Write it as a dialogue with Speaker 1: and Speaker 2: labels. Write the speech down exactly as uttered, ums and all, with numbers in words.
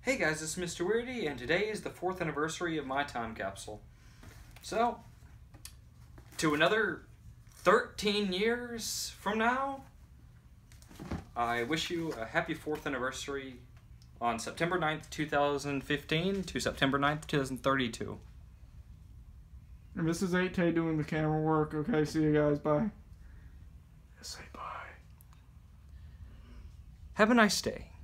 Speaker 1: Hey guys, this is Mister Weirdy, and today is the fourth anniversary of my time capsule. So, to another thirteen years from now, I wish you a happy fourth anniversary on September ninth, two thousand fifteen to September ninth, two thousand thirty-two.
Speaker 2: And this is eight K doing the camera work. Okay, see you guys. Bye.
Speaker 1: Say bye. Have a nice day.